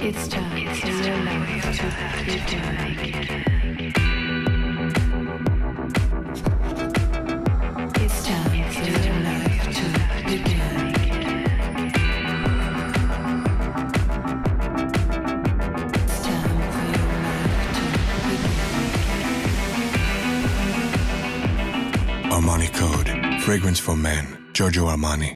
It's time for your life to begin. It's time for your life to begin. It's time for your life to begin. Armani Code. Fragrance for men. Giorgio Armani.